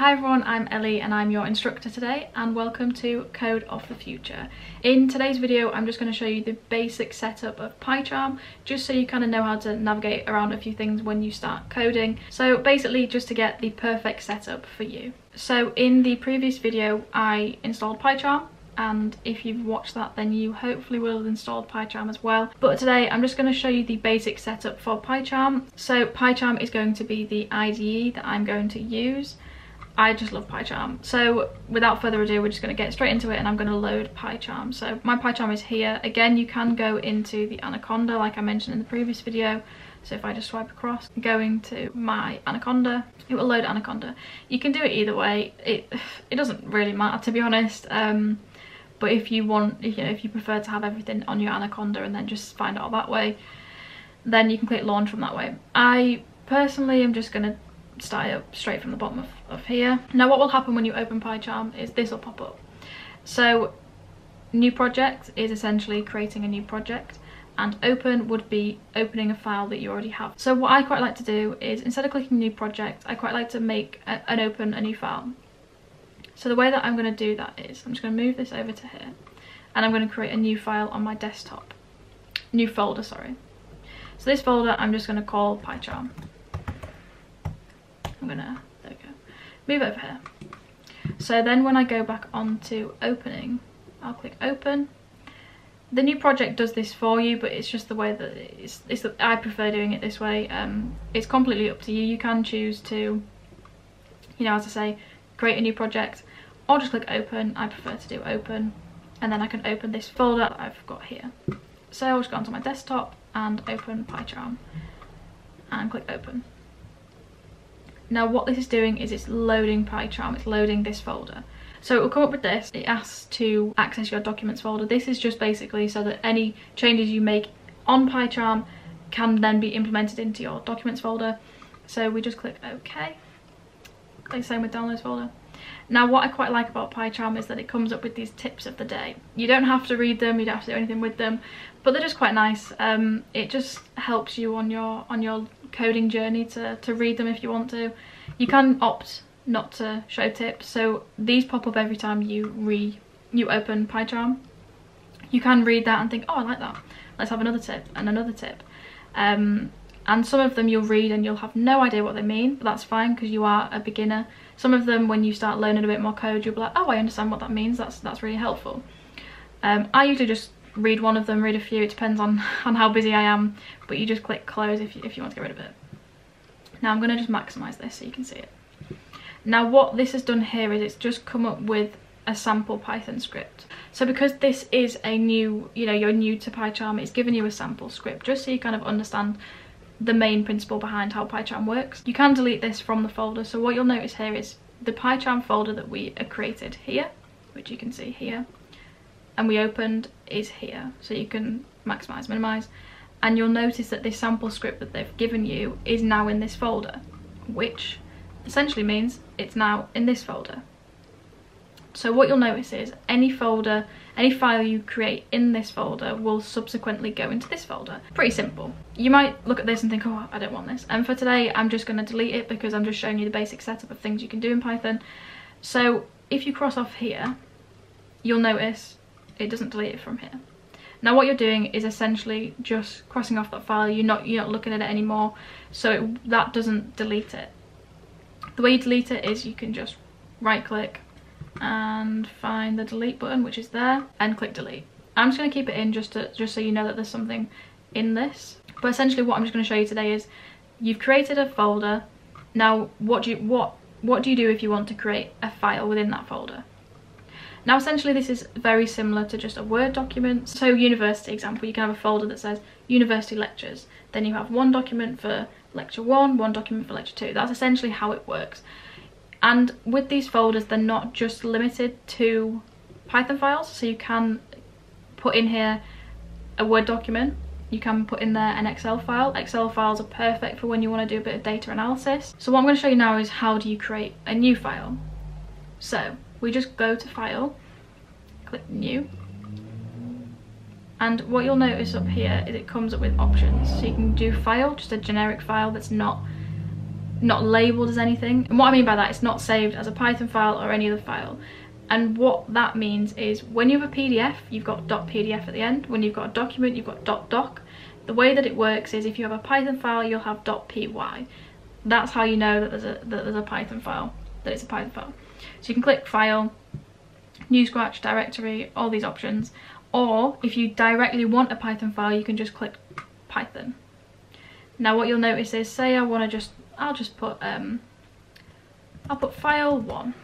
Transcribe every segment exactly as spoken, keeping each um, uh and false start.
Hi everyone, I'm Ellie and I'm your instructor today, and welcome to Code of the Future. In today's video I'm just going to show you the basic setup of PyCharm, just so you kind of know how to navigate around a few things when you start coding. So basically just to get the perfect setup for you. So in the previous video I installed PyCharm, and if you've watched that then you hopefully will have installed PyCharm as well. But today I'm just going to show you the basic setup for PyCharm. So PyCharm is going to be the I D E that I'm going to use. I just love PyCharm. So without further ado, we're just going to get straight into it and I'm going to load PyCharm. So my PyCharm is here. Again, you can go into the Anaconda like I mentioned in the previous video. So if I just swipe across, going to my Anaconda, it will load Anaconda. You can do it either way. It it doesn't really matter, to be honest. Um, but if you want, you know, if you prefer to have everything on your Anaconda and then just find out that way, then you can click launch from that way. I personally am just going to start it up straight from the bottom of, of here. Now what will happen when you open PyCharm is this will pop up. So new project is essentially creating a new project, and open would be opening a file that you already have. So what I quite like to do is, instead of clicking new project, I quite like to make a, an open a new file. So the way that I'm going to do that is I'm just going to move this over to here and I'm going to create a new file on my desktop. New folder, sorry. So this folder I'm just going to call PyCharm. I'm gonna, there we go, move over here. So then when I go back onto opening, I'll click open. The new project does this for you, but it's just the way that it's, it's the, I prefer doing it this way. Um, it's completely up to you. You can choose to, you know, as I say, create a new project or just click open. I prefer to do open, and then I can open this folder that I've got here. So I'll just go onto my desktop and open PyCharm and click open. Now what this is doing is it's loading PyCharm, it's loading this folder. So it will come up with this, it asks to access your documents folder. This is just basically so that any changes you make on PyCharm can then be implemented into your documents folder. So we just click OK, click same with downloads folder. Now what I quite like about PyCharm is that it comes up with these tips of the day. You don't have to read them, you don't have to do anything with them, but they're just quite nice. Um, it just helps you on your on your coding journey to, to read them if you want to. You can opt not to show tips, so these pop up every time you re you open PyCharm. You can read that and think, oh, I like that, let's have another tip and another tip. Um, and some of them you'll read and you'll have no idea what they mean, but that's fine because you are a beginner. Some of them, when you start learning a bit more code, you'll be like, oh, I understand what that means, that's that's really helpful. Um, I usually just read one of them, read a few, it depends on, on how busy I am, but you just click close if you, if you want to get rid of it. Now I'm going to just maximise this so you can see it. Now what this has done here is it's just come up with a sample Python script. So because this is a new, you know, you're new to PyCharm, it's given you a sample script just so you kind of understand the main principle behind how PyCharm works. You can delete this from the folder, so what you'll notice here is the PyCharm folder that we created here, which you can see here, and we opened is here, so you can maximise, minimise, and you'll notice that this sample script that they've given you is now in this folder, which essentially means it's now in this folder. So what you'll notice is any folder, any file you create in this folder will subsequently go into this folder. Pretty simple. You might look at this and think, oh, I don't want this. And for today, I'm just going to delete it because I'm just showing you the basic setup of things you can do in Python. So if you cross off here, you'll notice it doesn't delete it from here. Now what you're doing is essentially just crossing off that file. You're not, you're not looking at it anymore, so it, that doesn't delete it. The way you delete it is you can just right click and find the delete button, which is there, and click delete. I'm just going to keep it in just to, just so you know that there's something in this. But essentially what I'm just going to show you today is you've created a folder. Now what do you what what do you do if you want to create a file within that folder? Now essentially this is very similar to just a Word document. So university example, you can have a folder that says university lectures, then you have one document for lecture one, one document for lecture two. That's essentially how it works. And with these folders, they're not just limited to Python files, so you can put in here a Word document, you can put in there an Excel file. Excel files are perfect for when you want to do a bit of data analysis. So what I'm going to show you now is how do you create a new file. So we just go to file, click new, and what you'll notice up here is it comes up with options. So you can do file, just a generic file that's not not labelled as anything. And what I mean by that, it's not saved as a Python file or any other file. And what that means is when you have a P D F, you've got .pdf at the end. When you've got a document, you've got .doc. The way that it works is if you have a Python file, you'll have .py. That's how you know that there's a that there's a Python file, that it's a Python file. So you can click File, New Scratch, Directory, all these options. Or if you directly want a Python file, you can just click Python. Now what you'll notice is, say I want to just, I'll just put, um, I'll put file one.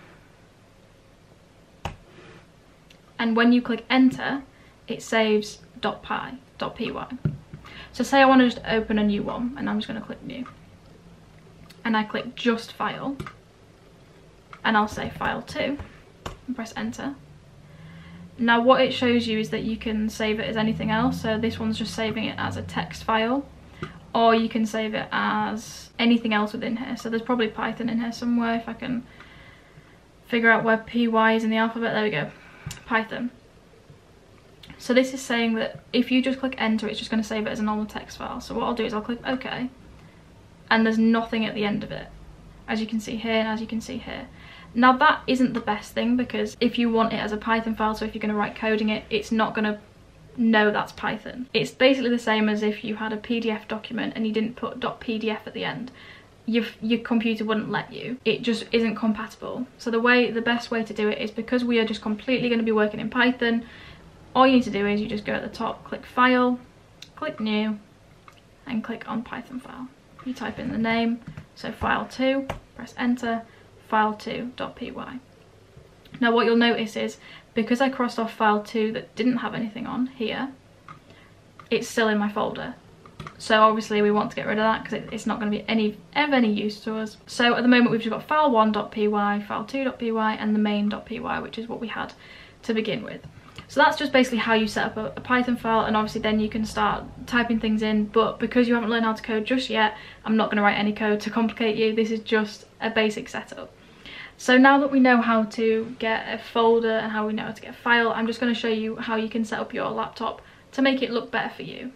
And when you click enter, it saves .py, .py. So say I want to just open a new one, and I'm just going to click new. And I click just file, and I'll say file two, and press enter. Now what it shows you is that you can save it as anything else. So this one's just saving it as a text file, or you can save it as anything else within here. So there's probably Python in here somewhere if I can figure out where P Y is in the alphabet. There we go, Python. So this is saying that if you just click enter, it's just going to save it as a normal text file. So what I'll do is I'll click OK, and there's nothing at the end of it, as you can see here and as you can see here. Now that isn't the best thing, because if you want it as a Python file, so if you're going to write coding it, it's not going to know that's Python. It's basically the same as if you had a P D F document and you didn't put .pdf at the end. Your, your computer wouldn't let you. It just isn't compatible. So the way, the best way to do it is, because we are just completely going to be working in Python, all you need to do is you just go at the top, click File, click New, and click on Python file. You type in the name, so file two, press enter, file two dot P Y. Now what you'll notice is, because I crossed off file two that didn't have anything on here, it's still in my folder. So obviously we want to get rid of that because it, it's not going to be any of any use to us. So at the moment we've just got file one dot P Y, file two dot P Y, and the main dot P Y, which is what we had to begin with. So that's just basically how you set up a, a Python file, and obviously then you can start typing things in. But because you haven't learned how to code just yet, I'm not going to write any code to complicate you. This is just a basic setup. So now that we know how to get a folder and how we know how to get a file, I'm just going to show you how you can set up your laptop to make it look better for you.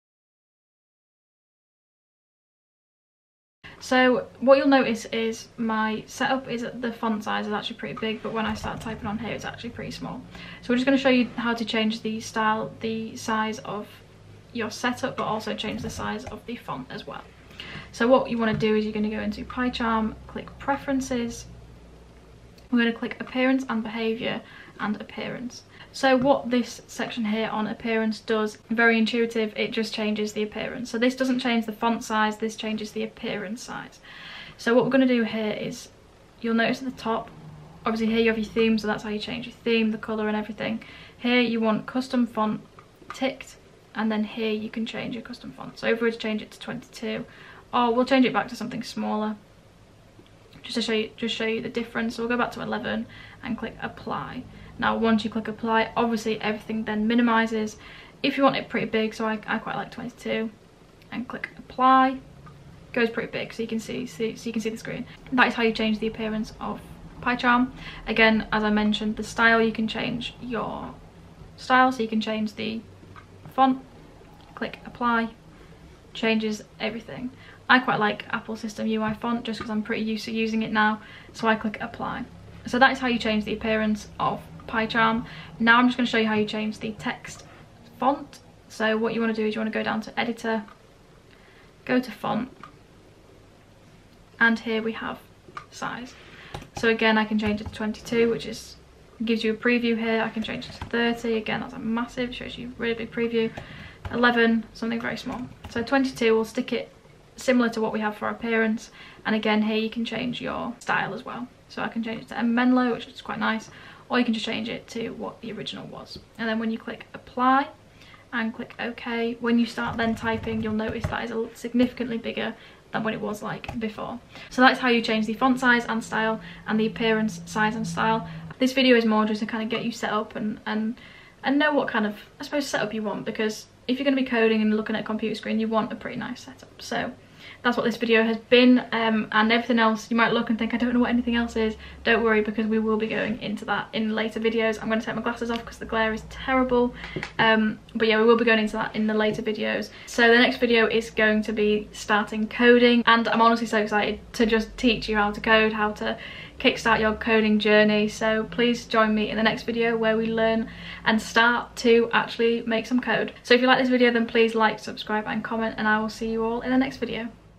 So what you'll notice is my setup is that the font size is actually pretty big, but when I start typing on here it's actually pretty small. So we're just going to show you how to change the style, the size of your setup, but also change the size of the font as well. So what you want to do is you're going to go into PyCharm, click Preferences. We're going to click Appearance and Behavior and Appearance. So what this section here on appearance does, very intuitive, it just changes the appearance. So this doesn't change the font size, this changes the appearance size. So what we're going to do here is, you'll notice at the top, obviously here you have your theme, so that's how you change your theme, the colour and everything. Here you want custom font ticked, and then here you can change your custom font. So if we were to change it to twenty-two, or we'll change it back to something smaller, just to show you, just show you the difference. So we'll go back to eleven and click Apply. Now once you click Apply, obviously everything then minimises. If you want it pretty big, so I, I quite like twenty-two, and click Apply, goes pretty big so you can see, see so you can see the screen. That is how you change the appearance of PyCharm. Again, as I mentioned, the style, you can change your style, so you can change the font, click Apply, changes everything. I quite like Apple System U I font just because I'm pretty used to using it now, so I click Apply. So that is how you change the appearance of PyCharm. Now I'm just going to show you how you change the text font. So what you want to do is you want to go down to Editor, go to Font, and here we have Size. So again, I can change it to twenty-two, which is gives you a preview here. I can change it to thirty, again that's a massive, shows you a really big preview. eleven, something very small. So twenty-two, we'll stick it similar to what we have for appearance, and again here you can change your style as well. So I can change it to M. Menlo, which is quite nice, or you can just change it to what the original was. And then when you click Apply and click OK, when you start then typing, you'll notice that is significantly bigger than what it was like before. So that's how you change the font size and style, and the appearance, size and style. This video is more just to kind of get you set up and, and, and know what kind of, I suppose, setup you want, because if you're going to be coding and looking at a computer screen, you want a pretty nice setup. So that's what this video has been, um, and everything else you might look and think I don't know what anything else is. Don't worry, because we will be going into that in later videos. I'm going to take my glasses off because the glare is terrible, um, but yeah, we will be going into that in the later videos. So the next video is going to be starting coding, and I'm honestly so excited to just teach you how to code, how to kickstart your coding journey. So please join me in the next video where we learn and start to actually make some code. So if you like this video, then please like, subscribe and comment, and I will see you all in the next video.